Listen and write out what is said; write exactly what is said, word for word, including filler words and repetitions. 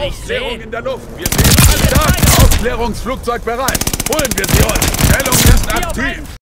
Aufklärung sehen. in der Luft. Wir sehen alle Daten. Aufklärungsflugzeug bereit. Holen wir sie uns. Stellung ist aktiv.